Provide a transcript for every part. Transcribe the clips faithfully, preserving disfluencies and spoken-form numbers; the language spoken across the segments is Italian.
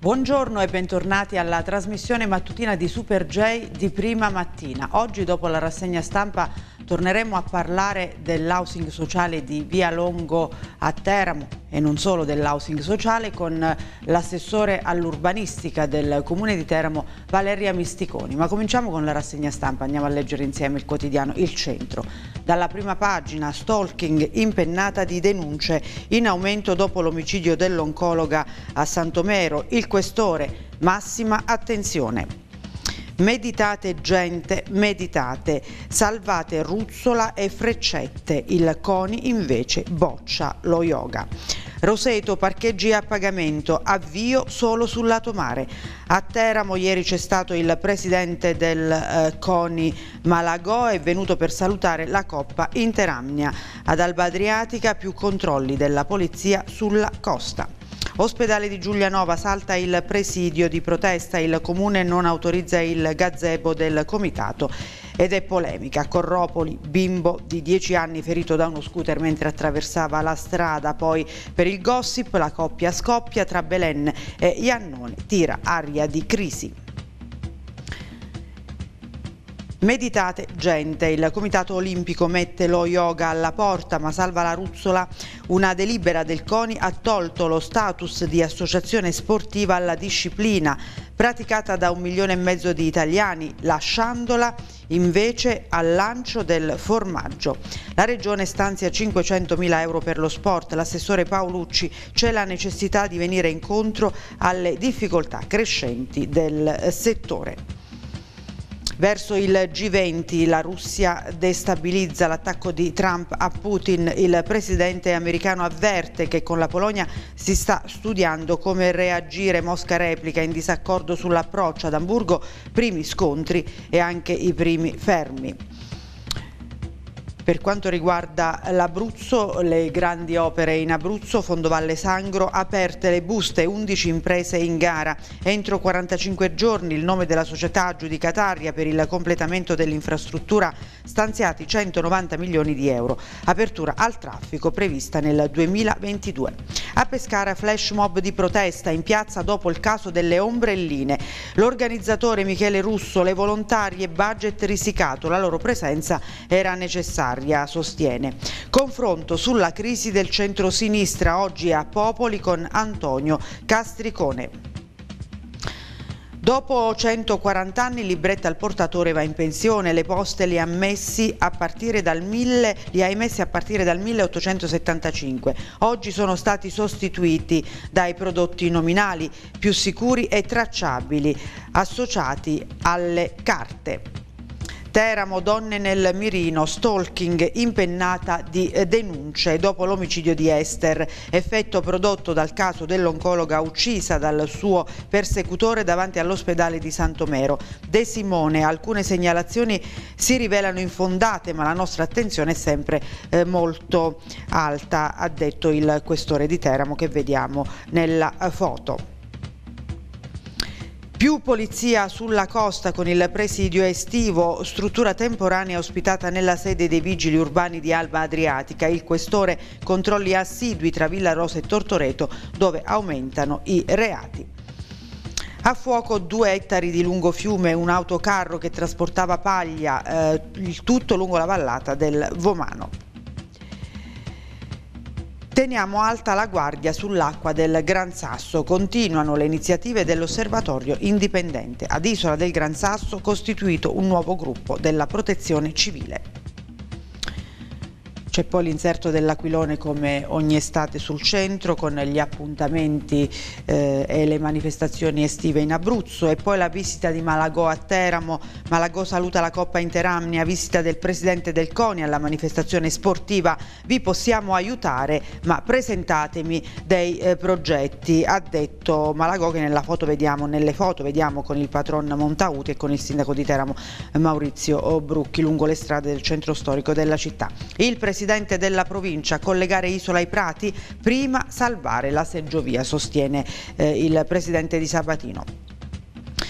Buongiorno e bentornati alla trasmissione mattutina di Super J di Prima Mattina. Oggi, dopo la rassegna stampa, torneremo a parlare dell'housing sociale di Via Longo a Teramo e non solo dell'housing sociale con l'assessore all'urbanistica del Comune di Teramo, Valeria Misticoni. Ma cominciamo con la rassegna stampa, andiamo a leggere insieme il quotidiano Il Centro. Dalla prima pagina, stalking, impennata di denunce in aumento dopo l'omicidio dell'oncologa a Santomero. Il questore, massima attenzione. Meditate gente, meditate, salvate Ruzzola e Freccette, il CONI invece boccia lo yoga. Roseto, parcheggi a pagamento, avvio solo sul lato mare. A Teramo ieri c'è stato il presidente del eh, CONI Malagò, è venuto per salutare la Coppa Interamnia. Ad Alba Adriatica più controlli della polizia sulla costa. Ospedale di Giulianova, salta il presidio di protesta, il comune non autorizza il gazebo del comitato ed è polemica. Corropoli, bimbo di dieci anni ferito da uno scooter mentre attraversava la strada. Poi per il gossip la coppia scoppia tra Belen e Iannone, tira aria di crisi. Meditate gente, il Comitato Olimpico mette lo yoga alla porta ma salva la Ruzzola. Una delibera del CONI ha tolto lo status di associazione sportiva alla disciplina praticata da un milione e mezzo di italiani, lasciandola invece al lancio del formaggio. La Regione stanzia cinquecentomila euro per lo sport. L'assessore Paolucci: c'è la necessità di venire incontro alle difficoltà crescenti del settore. Verso il G venti, la Russia destabilizza l'attacco di Trump a Putin. Il presidente americano avverte che con la Polonia si sta studiando come reagire. Mosca replica in disaccordo sull'approccio. Ad Amburgo primi scontri e anche i primi fermi. Per quanto riguarda l'Abruzzo, le grandi opere in Abruzzo, Fondovalle Sangro, aperte le buste, undici imprese in gara. Entro quarantacinque giorni il nome della società aggiudicataria per il completamento dell'infrastruttura, stanziati centonovanta milioni di euro. Apertura al traffico prevista nel duemilaventidue. A Pescara flash mob di protesta in piazza dopo il caso delle ombrelline. L'organizzatore Michele Russo: le volontarie budget risicato, la loro presenza era necessaria, sostiene. Confronto sulla crisi del centro-sinistra oggi a Popoli con Antonio Castricone. Dopo centoquaranta anni Libretta al portatore va in pensione, le poste li ha messi a partire dal mille, li ha emessi a partire dal milleottocentosettantacinque. Oggi sono stati sostituiti dai prodotti nominali più sicuri e tracciabili, associati alle carte. Teramo, donne nel mirino, stalking, impennata di denunce dopo l'omicidio di Ester, effetto prodotto dal caso dell'oncologa uccisa dal suo persecutore davanti all'ospedale di Santomero. De Simone: alcune segnalazioni si rivelano infondate ma la nostra attenzione è sempre eh, molto alta, ha detto il questore di Teramo che vediamo nella foto. Più polizia sulla costa con il presidio estivo, struttura temporanea ospitata nella sede dei vigili urbani di Alba Adriatica. Il questore: controlli assidui tra Villa Rosa e Tortoreto dove aumentano i reati. A fuoco due ettari di lungofiume, un autocarro che trasportava paglia, eh, il tutto lungo la vallata del Vomano. Teniamo alta la guardia sull'acqua del Gran Sasso, continuano le iniziative dell'Osservatorio Indipendente. Ad Isola del Gran Sasso costituito un nuovo gruppo della Protezione Civile. C'è poi l'inserto dell'Aquilone come ogni estate sul centro con gli appuntamenti eh, e le manifestazioni estive in Abruzzo, e poi la visita di Malagò a Teramo. Malagò saluta la Coppa Interamnia, visita del presidente del CONI alla manifestazione sportiva. Vi possiamo aiutare ma presentatemi dei eh, progetti, ha detto Malagò, che nella foto vediamo, nelle foto vediamo con il patron Montauti e con il sindaco di Teramo Maurizio Brucchi lungo le strade del centro storico della città. Il presidente Presidente della provincia: collegare Isola ai Prati, prima salvare la seggiovia, sostiene eh, il presidente di Sabatino.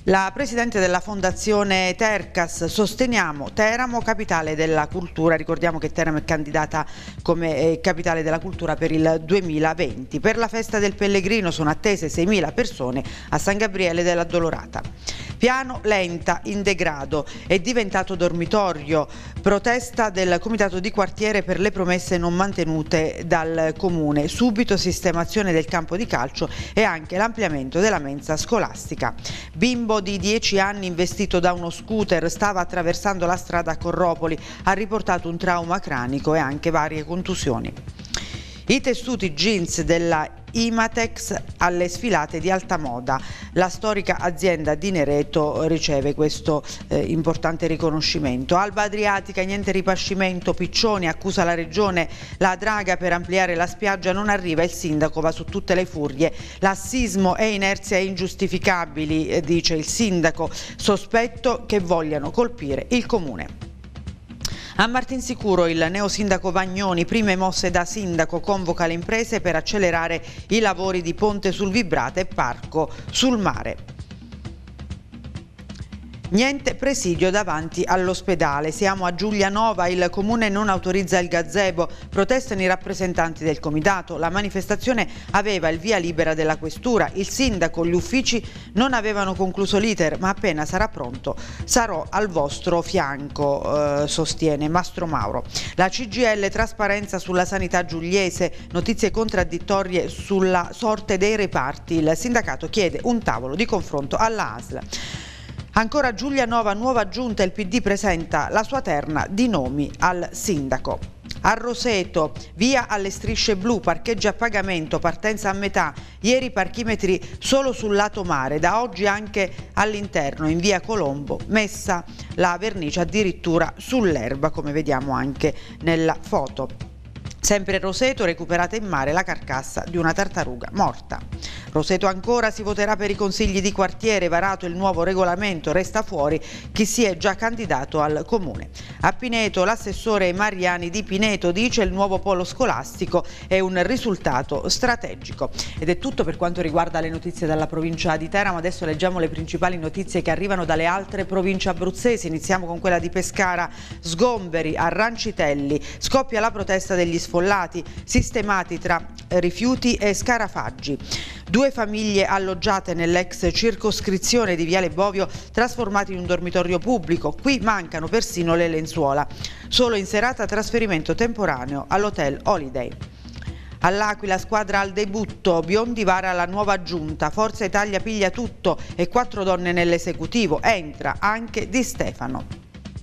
La Presidente della Fondazione Tercas, sosteniamo Teramo, capitale della cultura. Ricordiamo che Teramo è candidata come eh, capitale della cultura per il duemilaventi. Per la festa del Pellegrino sono attese seimila persone a San Gabriele della Addolorata. Piano Lenta in degrado, è diventato dormitorio. Protesta del comitato di quartiere per le promesse non mantenute dal comune. Subito sistemazione del campo di calcio e anche l'ampliamento della mensa scolastica. Bimbo di dieci anni investito da uno scooter, stava attraversando la strada a Corropoli, ha riportato un trauma cranico e anche varie contusioni. I tessuti jeans della Imatex alle sfilate di alta moda. La storica azienda di Nereto riceve questo eh, importante riconoscimento. Alba Adriatica, niente ripascimento. Piccioni accusa la regione, la draga per ampliare la spiaggia non arriva, il sindaco va su tutte le furie. Lassismo e inerzia ingiustificabili, eh, dice il sindaco, sospetto che vogliano colpire il comune. A Martinsicuro il neosindaco Vagnoni, prime mosse da sindaco, convoca le imprese per accelerare i lavori di ponte sul Vibrate e parco sul mare. Niente presidio davanti all'ospedale. Siamo a Giulianova, il comune non autorizza il gazebo, protestano i rappresentanti del comitato. La manifestazione aveva il via libera della questura, il sindaco, gli uffici non avevano concluso l'iter, ma appena sarà pronto sarò al vostro fianco, eh, sostiene Mastro Mauro. La C G I L, trasparenza sulla sanità giuliese, notizie contraddittorie sulla sorte dei reparti. Il sindacato chiede un tavolo di confronto alla A S L. Ancora Giulianova, nuova giunta, il P D presenta la sua terna di nomi al sindaco. A Roseto, via alle strisce blu, parcheggi a pagamento, partenza a metà, ieri parchimetri solo sul lato mare, da oggi anche all'interno, in via Colombo, messa la vernice addirittura sull'erba, come vediamo anche nella foto. Sempre Roseto, recuperata in mare la carcassa di una tartaruga morta. Roseto ancora, si voterà per i consigli di quartiere, varato il nuovo regolamento, resta fuori chi si è già candidato al comune. A Pineto, l'assessore Mariani di Pineto dice il nuovo polo scolastico è un risultato strategico. Ed è tutto per quanto riguarda le notizie dalla provincia di Teramo. Adesso leggiamo le principali notizie che arrivano dalle altre province abruzzesi. Iniziamo con quella di Pescara. Sgomberi a Rancitelli, scoppia la protesta degli sfollati, sistemati tra rifiuti e scarafaggi. Due famiglie alloggiate nell'ex circoscrizione di Viale Bovio trasformate in un dormitorio pubblico. Qui mancano persino le lenzuola. Solo in serata trasferimento temporaneo all'hotel Holiday. All'Aquila, squadra al debutto, Biondi vara la nuova giunta, Forza Italia piglia tutto e quattro donne nell'esecutivo, entra anche Di Stefano.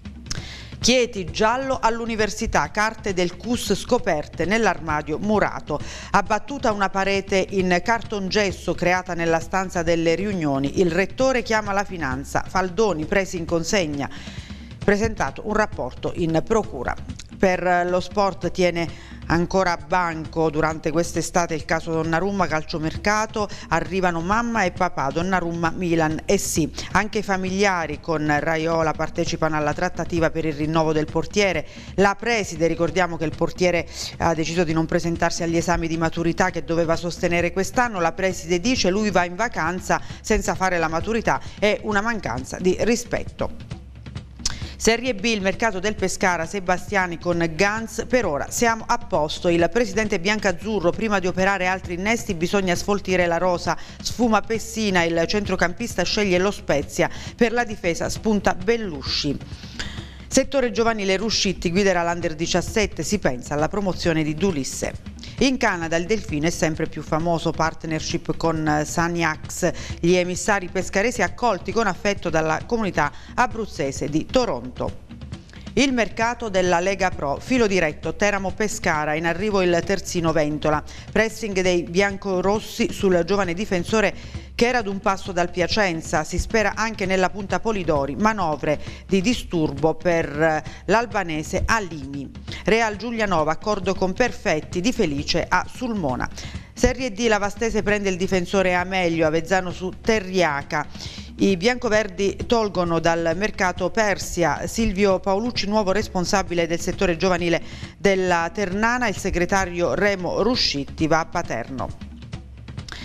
Chieti, giallo all'università, carte del C U S scoperte nell'armadio murato. Abbattuta una parete in cartongesso creata nella stanza delle riunioni, il rettore chiama la finanza, Faldoni presi in consegna, presentato un rapporto in procura. Per lo sport tiene ancora banco durante quest'estate il caso Donnarumma, calciomercato, arrivano mamma e papà, Donnarumma, Milan e sì. Anche i familiari con Raiola partecipano alla trattativa per il rinnovo del portiere. La preside, ricordiamo che il portiere ha deciso di non presentarsi agli esami di maturità che doveva sostenere quest'anno, la preside dice lui va in vacanza senza fare la maturità, è una mancanza di rispetto. Serie B, il mercato del Pescara, Sebastiani con Gans, per ora siamo a posto. Il presidente biancazzurro, prima di operare altri innesti bisogna sfoltire la rosa, sfuma Pessina, il centrocampista sceglie lo Spezia, per la difesa spunta Bellusci. Settore giovanile, Ruscitti guiderà l'Under diciassette, si pensa alla promozione di Dulisse. In Canada il delfino è sempre più famoso, partnership con Saniax, gli emissari pescaresi accolti con affetto dalla comunità abruzzese di Toronto. Il mercato della Lega Pro, filo diretto Teramo-Pescara, in arrivo il terzino Ventola, pressing dei biancorossi sul giovane difensore che era ad un passo dal Piacenza, si spera anche nella punta Polidori, manovre di disturbo per l'albanese Alimi. Real Giulianova, accordo con Perfetti, Di Felice a Sulmona. Serie D, la Vastese prende il difensore Amelio, Avezzano su Terriaca. I biancoverdi tolgono dal mercato Persia, Silvio Paolucci nuovo responsabile del settore giovanile della Ternana, il segretario Remo Ruscitti va a Paterno.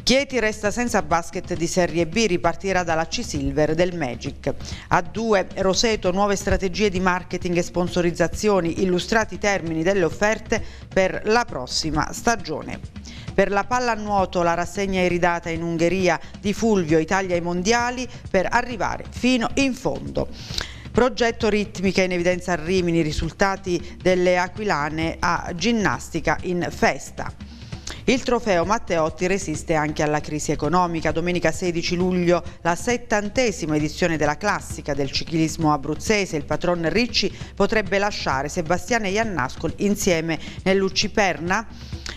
Chieti resta senza basket di Serie B, ripartirà dalla C-Silver del Magic. A due, Roseto, nuove strategie di marketing e sponsorizzazioni, illustrati i termini delle offerte per la prossima stagione. Per la pallanuoto la rassegna iridata in Ungheria di Fulvio, Italia ai mondiali per arrivare fino in fondo. Progetto ritmica in evidenza a Rimini, risultati delle aquilane a ginnastica in festa. Il trofeo Matteotti resiste anche alla crisi economica. Domenica sedici luglio la settantesima edizione della classica del ciclismo abruzzese. Il patron Ricci potrebbe lasciare Sebastiano Iannascoli insieme nell'Ucciperna.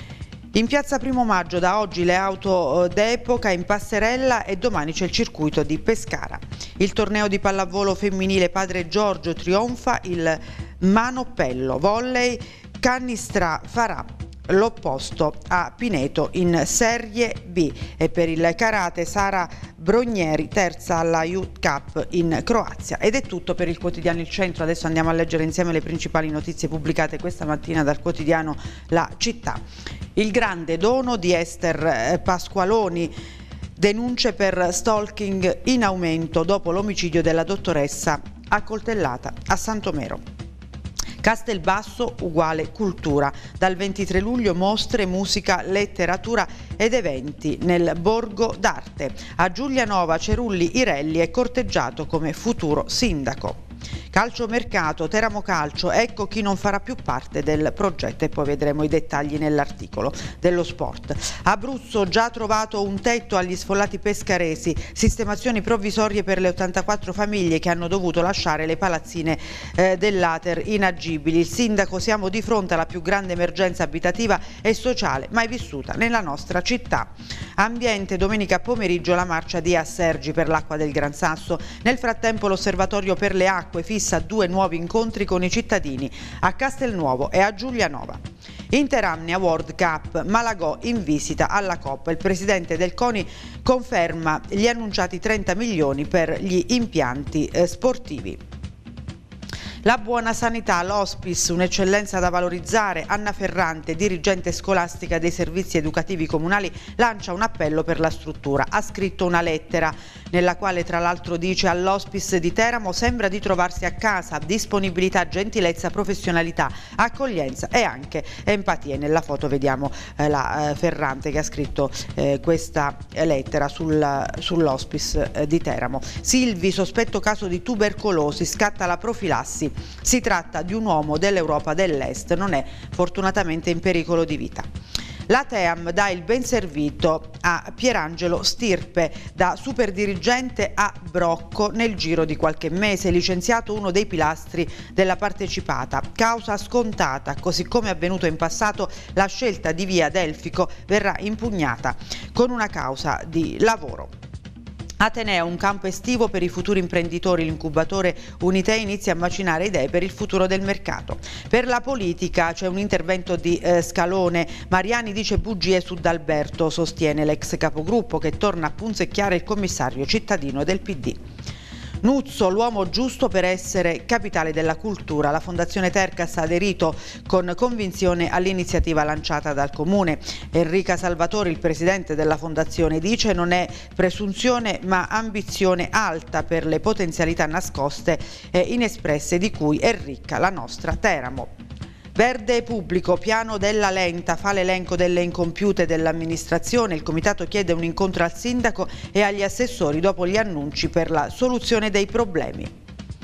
In piazza Primo Maggio da oggi le auto d'epoca in passerella e domani c'è il circuito di Pescara. Il torneo di pallavolo femminile Padre Giorgio trionfa il Manoppello. Volley Cannistra farà l'opposto a Pineto in Serie B. E per il karate Sara Brognieri, terza alla Youth Cup in Croazia. Ed è tutto per il quotidiano Il Centro. Adesso andiamo a leggere insieme le principali notizie pubblicate questa mattina dal quotidiano La Città. Il grande dono di Ester Pasqualoni, denunce per stalking in aumento dopo l'omicidio della dottoressa accoltellata a Santomero. Castelbasso uguale cultura. Dal ventitré luglio mostre, musica, letteratura ed eventi nel Borgo d'Arte. A Giulianova Cerulli Irelli è corteggiato come futuro sindaco. Calciomercato, Teramo Calcio, ecco chi non farà più parte del progetto e poi vedremo i dettagli nell'articolo dello sport. Abruzzo, già trovato un tetto agli sfollati pescaresi, sistemazioni provvisorie per le ottantaquattro famiglie che hanno dovuto lasciare le palazzine eh, dell'Ater inagibili. Il sindaco, siamo di fronte alla più grande emergenza abitativa e sociale mai vissuta nella nostra città. Ambiente, domenica pomeriggio la marcia di Assergi per l'acqua del Gran Sasso. Nel frattempo l'osservatorio per le acque fissa due nuovi incontri con i cittadini a Castelnuovo e a Giulianova. Interamnia World Cup, Malagò in visita alla Coppa. Il presidente del CONI conferma gli annunciati trenta milioni per gli impianti eh, sportivi. La buona sanità, l'hospice, un'eccellenza da valorizzare. Anna Ferrante, dirigente scolastica dei servizi educativi comunali, lancia un appello per la struttura. Ha scritto una lettera nella quale tra l'altro dice: all'hospice di Teramo sembra di trovarsi a casa, disponibilità, gentilezza, professionalità, accoglienza e anche empatia. E nella foto vediamo eh, la eh, Ferrante che ha scritto eh, questa lettera sul, sull'hospice eh, di Teramo. Silvi, sospetto caso di tubercolosi, scatta la profilassi. Si tratta di un uomo dell'Europa dell'Est, non è fortunatamente in pericolo di vita. La Team dà il ben servito a Pierangelo Stirpe, da superdirigente a Brocco nel giro di qualche mese, licenziato uno dei pilastri della partecipata. Causa scontata, così come avvenuto in passato la scelta di via Delfico verrà impugnata con una causa di lavoro. Ateneo, un campo estivo per i futuri imprenditori, l'incubatore Unite inizia a macinare idee per il futuro del mercato. Per la politica c'è un intervento di eh, Scalone, Mariani dice bugie su D'Alberto, sostiene l'ex capogruppo che torna a punzecchiare il commissario cittadino del P D. Nuzzo, l'uomo giusto per essere capitale della cultura. La Fondazione Tercas ha aderito con convinzione all'iniziativa lanciata dal Comune. Enrica Salvatori, il presidente della Fondazione, dice: non è presunzione ma ambizione alta per le potenzialità nascoste e inespresse di cui è ricca la nostra Teramo. Verde pubblico, piano della Lenta, fa l'elenco delle incompiute dell'amministrazione. Il comitato chiede un incontro al sindaco e agli assessori dopo gli annunci per la soluzione dei problemi.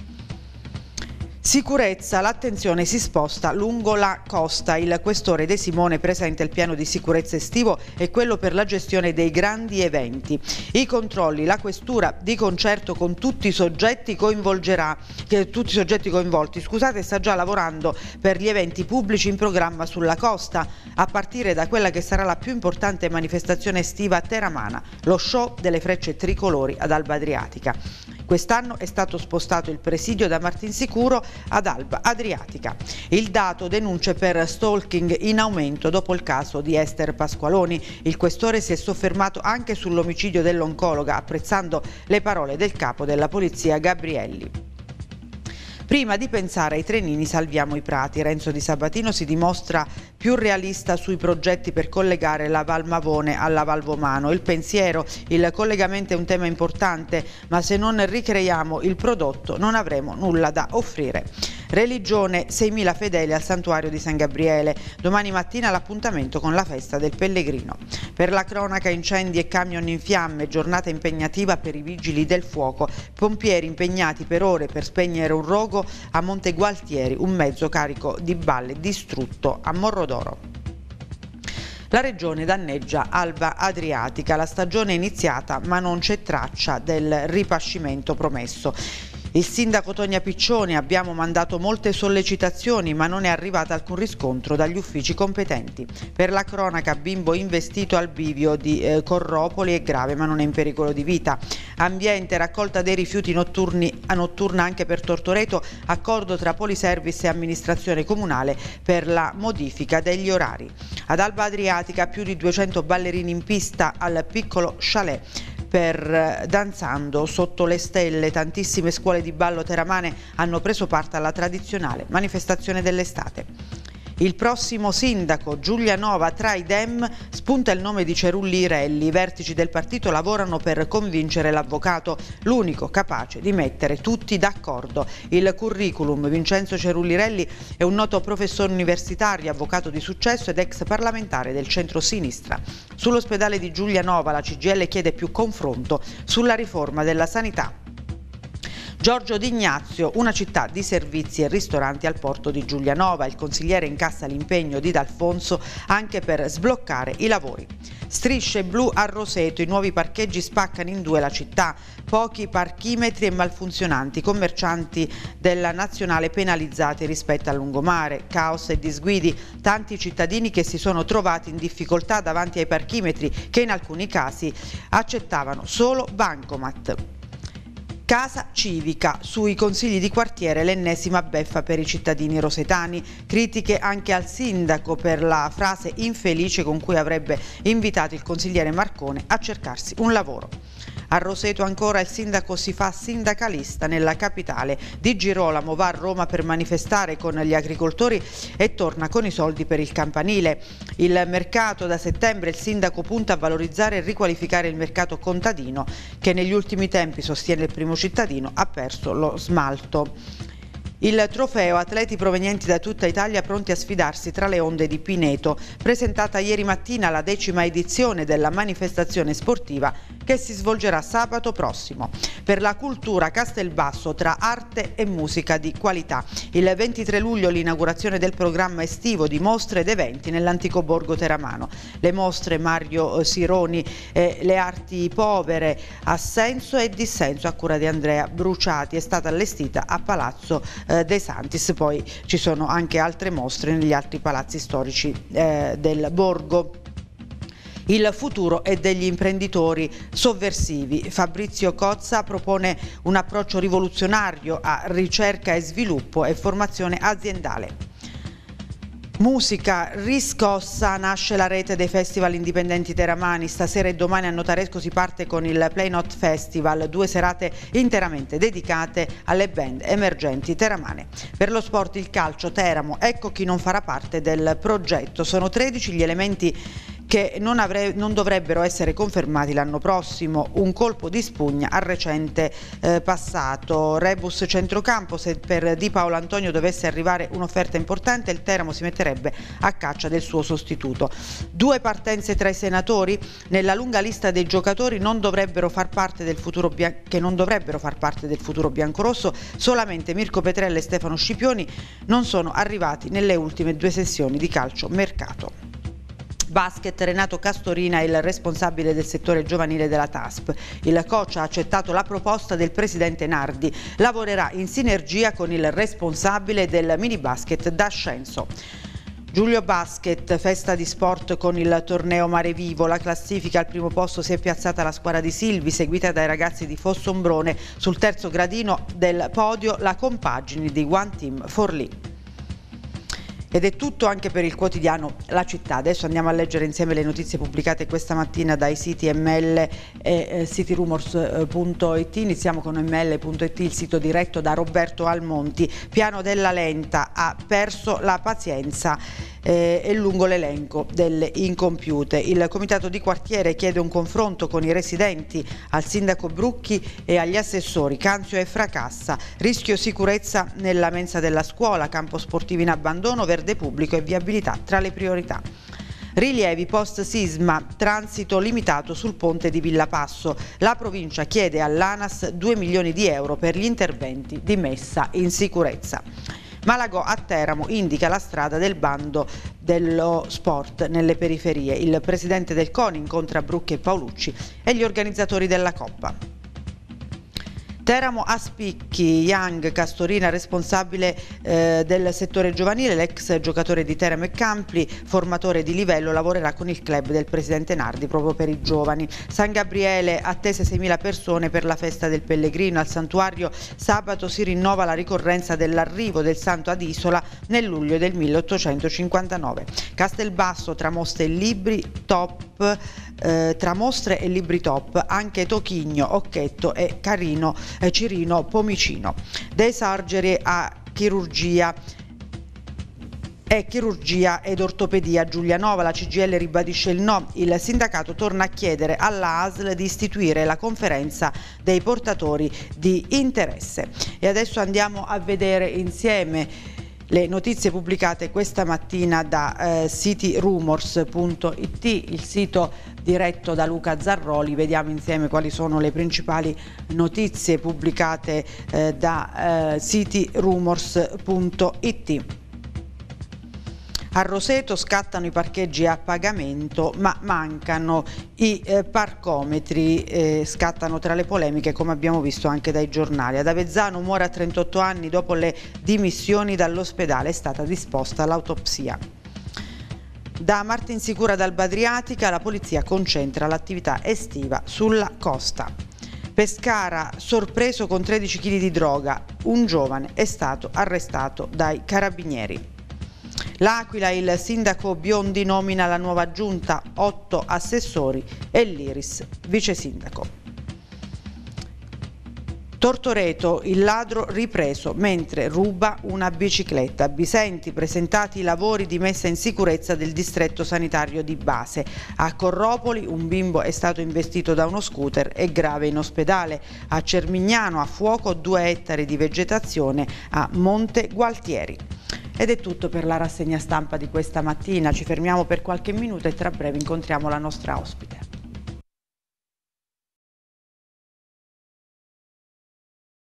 Sicurezza, l'attenzione si sposta lungo la costa. Il questore De Simone presenta il piano di sicurezza estivo e quello per la gestione dei grandi eventi. I controlli, la questura di concerto con tutti i soggetti coinvolgerà, che tutti i soggetti coinvolti, scusate, sta già lavorando per gli eventi pubblici in programma sulla costa, a partire da quella che sarà la più importante manifestazione estiva teramana, lo show delle frecce tricolori ad Alba Adriatica. Quest'anno è stato spostato il presidio da Martinsicuro ad Alba Adriatica. Il dato denunce per stalking in aumento dopo il caso di Ester Pasqualoni. Il questore si è soffermato anche sull'omicidio dell'oncologa, apprezzando le parole del capo della polizia Gabrielli. Prima di pensare ai trenini salviamo i prati. Renzo Di Sabatino si dimostra più realista sui progetti per collegare la Val Mavone alla Val Vomano. Il pensiero, il collegamento è un tema importante, ma se non ricreiamo il prodotto non avremo nulla da offrire. Religione, seimila fedeli al santuario di San Gabriele. Domani mattina l'appuntamento con la festa del Pellegrino. Per la cronaca, incendi e camion in fiamme, giornata impegnativa per i vigili del fuoco. Pompieri impegnati per ore per spegnere un rogo a Monte Gualtieri, un mezzo carico di balle distrutto a Morrodoro. La regione danneggia Alba Adriatica, la stagione è iniziata ma non c'è traccia del ripascimento promesso. Il sindaco Tonia Piccioni: abbiamo mandato molte sollecitazioni ma non è arrivata alcun riscontro dagli uffici competenti. Per la cronaca, bimbo investito al bivio di eh, Corropoli è grave ma non è in pericolo di vita. Ambiente, raccolta dei rifiuti notturni, a notturna anche per Tortoreto, accordo tra Poliservice e amministrazione comunale per la modifica degli orari. Ad Alba Adriatica più di duecento ballerini in pista al piccolo chalet per Danzando sotto le stelle. Tantissime scuole di ballo teramane hanno preso parte alla tradizionale manifestazione dell'estate. Il prossimo sindaco, Giulianova tra i Dem, spunta il nome di Cerulli Relli. I vertici del partito lavorano per convincere l'avvocato, l'unico capace di mettere tutti d'accordo. Il curriculum: Vincenzo Cerulli Relli è un noto professore universitario, avvocato di successo ed ex parlamentare del centro-sinistra. Sull'ospedale di Giulianova la C G I L chiede più confronto sulla riforma della sanità. Giorgio D'Ignazio, una città di servizi e ristoranti al porto di Giulianova. Il consigliere incassa l'impegno di D'Alfonso anche per sbloccare i lavori. Strisce blu a Roseto, i nuovi parcheggi spaccano in due la città, pochi parchimetri e malfunzionanti, commercianti della nazionale penalizzati rispetto al lungomare, caos e disguidi, tanti cittadini che si sono trovati in difficoltà davanti ai parchimetri che in alcuni casi accettavano solo bancomat. Casa civica, sui consigli di quartiere l'ennesima beffa per i cittadini rosetani, critiche anche al sindaco per la frase infelice con cui avrebbe invitato il consigliere Marcone a cercarsi un lavoro. A Roseto ancora il sindaco si fa sindacalista nella capitale. Di Girolamo va a Roma per manifestare con gli agricoltori e torna con i soldi per il campanile. Il mercato, da settembre il sindaco punta a valorizzare e riqualificare il mercato contadino che negli ultimi tempi, sostiene il Primo Cittadino, ha perso lo smalto. Il trofeo atleti provenienti da tutta Italia pronti a sfidarsi tra le onde di Pineto, presentata ieri mattina la decima edizione della manifestazione sportiva che si svolgerà sabato prossimo. Per la cultura Castelbasso, tra arte e musica di qualità. Il ventitré luglio l'inaugurazione del programma estivo di mostre ed eventi nell'antico borgo teramano. Le mostre Mario Sironi, eh, le arti povere, assenso e dissenso a cura di Andrea Bruciati, è stata allestita a Palazzo eh, De Santis. Poi ci sono anche altre mostre negli altri palazzi storici eh, del borgo. Il futuro è degli imprenditori sovversivi. Fabrizio Cozza propone un approccio rivoluzionario a ricerca e sviluppo e formazione aziendale. Musica riscossa, nasce la rete dei festival indipendenti teramani. Stasera e domani a Notaresco si parte con il Play Not Festival, due serate interamente dedicate alle band emergenti teramane. Per lo sport, il calcio, Teramo, ecco chi non farà parte del progetto. Sono tredici gli elementi che non, avre- non dovrebbero essere confermati l'anno prossimo. Un colpo di spugna al recente eh, passato. Rebus centrocampo: se per Di Paolo Antonio dovesse arrivare un'offerta importante, il Teramo si metterebbe a caccia del suo sostituto. Due partenze tra i senatori. Nella lunga lista dei giocatori non dovrebbero far parte del futuro bian- che non dovrebbero far parte del futuro biancorosso, solamente Mirko Petrella e Stefano Scipioni non sono arrivati nelle ultime due sessioni di calcio mercato. Basket, Renato Castorina è il responsabile del settore giovanile della T A S P. Il coach ha accettato la proposta del presidente Nardi, lavorerà in sinergia con il responsabile del mini basket d'Ascenso. Giulio Basket, festa di sport con il torneo Mare Vivo. La classifica: al primo posto si è piazzata la squadra di Silvi, seguita dai ragazzi di Fossombrone. Sul terzo gradino del podio la compagine di One Team Forlì. Ed è tutto anche per il quotidiano La Città. Adesso andiamo a leggere insieme le notizie pubblicate questa mattina dai siti M L e eh, cityrumors punto it. Iniziamo con M L punto it, il sito diretto da Roberto Almonti. Piano della Lenta, ha perso la pazienza eh, è lungo l'elenco delle incompiute. Il comitato di quartiere chiede un confronto con i residenti al sindaco Brucchi e agli assessori Canzio e Fracassa. Rischio sicurezza nella mensa della scuola, campo sportivo in abbandono, verde pubblico e viabilità tra le priorità. Rilievi post sisma, transito limitato sul ponte di Villa Passo. La provincia chiede all'ANAS due milioni di euro per gli interventi di messa in sicurezza. Malagò a Teramo indica la strada del bando dello sport nelle periferie. Il presidente del CONI incontra Brucchi e Paolucci e gli organizzatori della Coppa. Teramo a spicchi, Young Castorina responsabile eh, del settore giovanile, l'ex giocatore di Teramo e Campli, formatore di livello, lavorerà con il club del presidente Nardi proprio per i giovani. San Gabriele, attese seimila persone per la festa del Pellegrino. Al santuario sabato si rinnova la ricorrenza dell'arrivo del santo ad Isola nel luglio del milleottocentocinquantanove. Castelbasso, tra mostre e libri top, eh, tra mostre e libri top, anche Tochigno, Occhetto e Carino Cirino Pomicino. Dei Sargeri a chirurgia e chirurgia ed ortopedia Giulianova. La C G I L ribadisce il no. Il sindacato torna a chiedere alla A S L di istituire la conferenza dei portatori di interesse. E adesso andiamo a vedere insieme le notizie pubblicate questa mattina da eh, city rumors punto it, il sito diretto da Luca Zarroli. Vediamo insieme quali sono le principali notizie pubblicate eh, da eh, city rumors punto it. A Roseto scattano i parcheggi a pagamento, ma mancano i eh, parcometri, eh, scattano tra le polemiche come abbiamo visto anche dai giornali. Ad Avezzano muore a trentotto anni dopo le dimissioni dall'ospedale, è stata disposta l'autopsia. Da Martinsicura d'Alba Adriatica la polizia concentra l'attività estiva sulla costa. Pescara, sorpreso con tredici chili di droga, un giovane è stato arrestato dai carabinieri. L'Aquila, il sindaco Biondi nomina la nuova giunta, otto assessori e l'Iris vice sindaco. Tortoreto, il ladro ripreso mentre ruba una bicicletta. Bisenti, presentati i lavori di messa in sicurezza del distretto sanitario di base. A Corropoli un bimbo è stato investito da uno scooter e grave in ospedale. A Cermignano a fuoco due ettari di vegetazione a Monte Gualtieri. Ed è tutto per la rassegna stampa di questa mattina. Ci fermiamo per qualche minuto e tra breve incontriamo la nostra ospite.